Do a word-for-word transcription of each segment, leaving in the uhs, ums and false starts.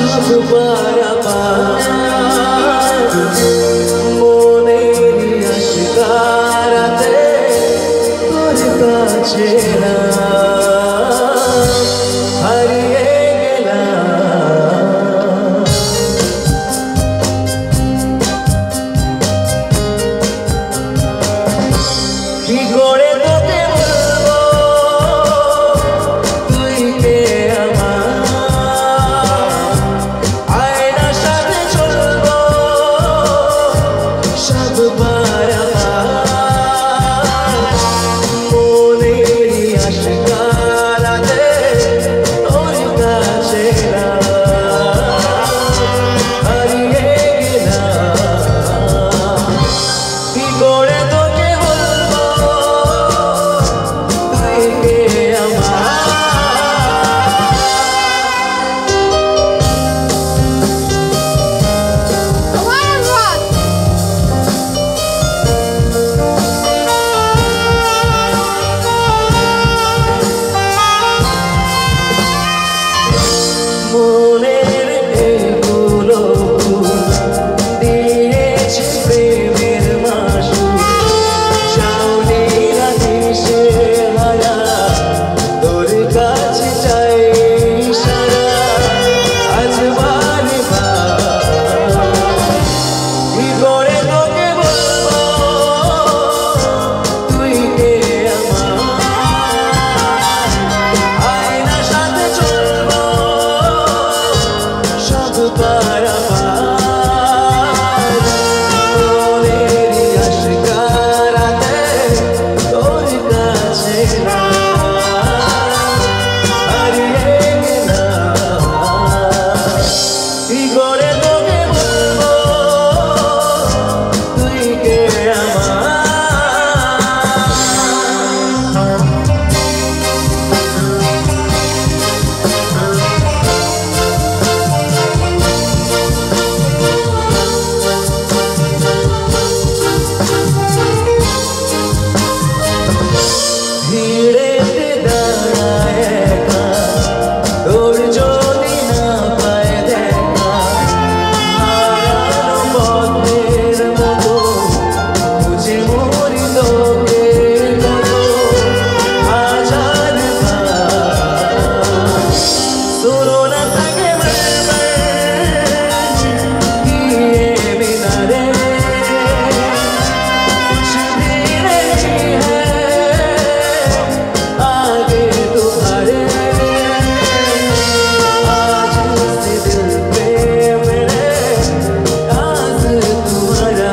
সব পারাপার মনেরই আশকারাতে তোর কাছে না হারিয়ে গেলাম। কি করে তোকে বলবো তুই কে আমার, আয়নার সাথে চলবো সব পারাপার মনেরই আশকারাতে তোর কাছে না হারিয়ে গেলাম। কি করে তোকে বলবো তুই কে আমার। মনের এগুলো দিয়েছে প্রেমের মাসুর, চাউনি রাধি সে হারা তোর কাছে চাই সারা আজ বারে কি করে তোকে বলবো তুই কে আমার, আয়নার সাথে চলবো সব পারাপার মনেরই আশকারাতে তোর কাছে না হারিয়ে গেলাম। কি করে তোকে বলবো তুই কে আমার। ভিড়েতে দাঁড়ায় একা তোর যদি না পায় দেখা, হারানো পথের মতো খুঁজে মরি তোকে কত হাজার বার। सुनो ना सके ये मीनारे कुछ भी नहीं है आगे तुम्हारे, आज से दिल पे मेरे राज तुम्हारा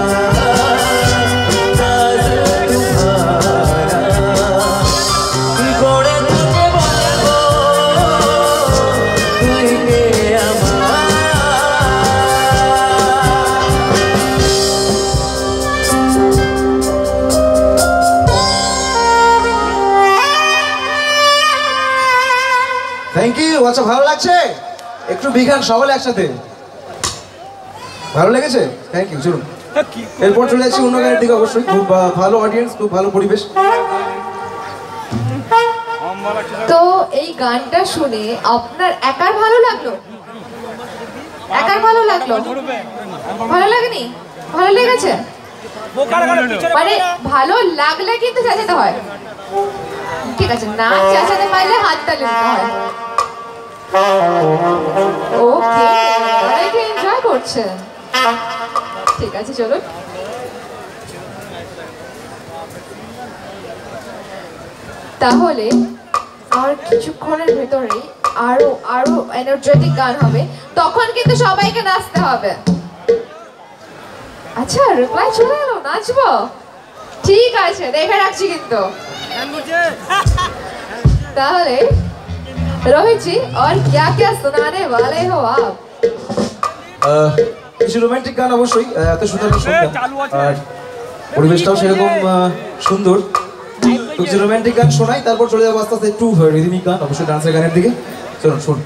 राज तुम्हारा। কি করে তোকে বলবো তুই কে আমার। Thank you. আচ্ছা ভালো লাগছে? একটু বিখান সবাই একসাথে। ভালো লেগেছে? Thank you. চলুন এরপর চলে যাচ্ছি অন্য গানের দিকে। অবশ্যই খুব আহ, ভালো অডিয়েন্স, খুব ভালো পরিবেশ। তো এই গানটা শুনে আপনার একার ভালো লাগলো? একার ভালো লাগলো? ভালো লাগেনি? ভালো লেগেছে? মানে ভালো লাগলে কিন্তু চেঁচাতে হয়, ঠিক আছে? না চেঁচাতে পারলে হাততালি দিতে হয়। ওকে, অনেকে এনজয় করছেন, ঠিক আছে চলুন। তাহলে আর কিছুক্ষণের ভেতরেই আরো আরো এনার্জেটিক গান হবে, তখন কিন্তু সবাইকে নাচতে হবে। আচ্ছা রিপ্লাই চলে এলো, নাচবো? ঠিক আছে, দেখে রাখছি কিন্তু। তাহলে रोहित जी और क्या क्या सुनाने वाले हो आप? কিছু রোমান্টিক গান অবশ্যই, এত সুন্দর শুনলাম আর পরিবেশটাও সেরকম সুন্দর। তো কিছু রোমান্টিক গান শোনাই, তারপর চলে যাবো আস্তে আস্তে একটু রিদমিক গান, অবশ্যই ডান্সের গানের দিকে। চলুন শুনুন।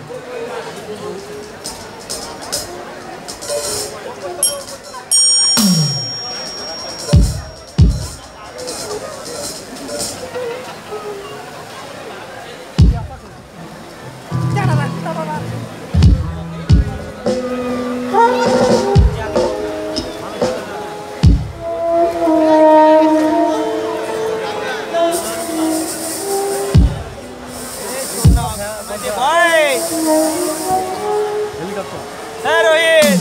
হ্যাঁ রোহিত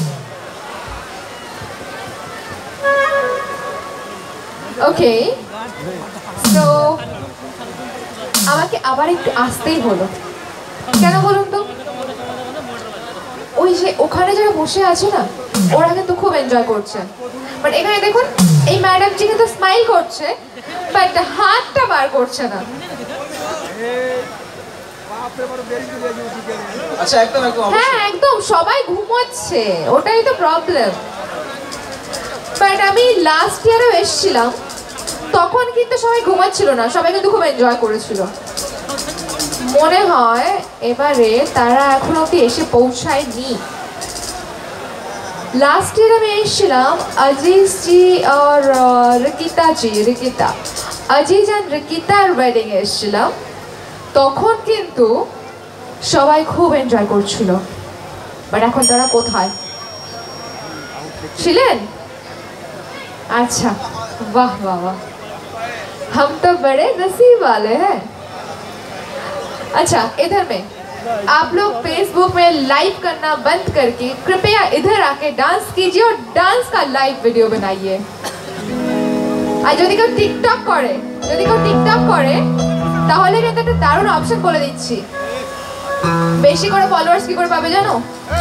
ওকে তো আমাকে আবার একটু আসতেই হলো কেন বলুন তো ওই যে ওখানে যারা বসে আছে না ওরা কিন্তু খুব এনজয় করছে বাট এখানে দেখুন এই ম্যাডামজি কিন্তু স্মাইল করছে বাট হাতটা বার করছে না আচ্ছা একদম একদম হ্যাঁ একদম সবাই ঘুমোচ্ছে ওটাই তো প্রবলেম বাট আমি লাস্ট ইয়ারেও এসেছিলাম তখন কিন্তু সবাই ঘুমাচ্ছিল না সবাই কিন্তু খুব এনজয় করেছিল মনে হয় এবারে তারা এখন অব্দি এসে পৌঁছায়নি লাস্ট ইয়ার আমি এসেছিলাম আজিজ জি আর রিকিতা জি রিকিতা আজিজ অ্যান্ড রিকিতার ওয়েডিং এ এসেছিলাম তখন কিন্তু সবাই খুব এনজয় করছিল বাট এখন তারা কোথায় ছিলেন अच्छा वाह वाह वाह हम तो बड़े नसीब वाले हैं अच्छा इधर में आप लोग फेसबुक में लाइव करना बंद करके कृपया इधर आके डांस कीजिए और डांस का लाइव वीडियो बनाइए আর যদি কেউ টিকটক করে যদি কেউ টিকটক করে তাহলে কিন্তু একটা দারুণ অপশন বলে দিচ্ছি বেশি করে ফলোয়ার্স কি করে পাবে জানো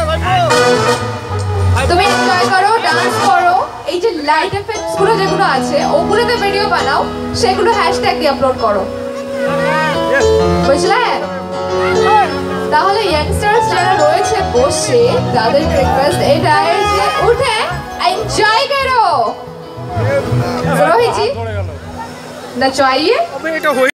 তুমি এনজয় করো ডান্স করো এই যে লাইট এফেক্টস গুলো যেগুলো আছে ওগুলোতে ভিডিও বানাও সেগুলো হ্যাশট্যাগ দিয়ে আপলোড করো বুঝলে তাহলে ইয়াংস্টার্স যারা রয়েছে বসে তাদের রিকোয়েস্ট এটাই যে উঠে এনজয় করো রোহিত জি নচাইয়ে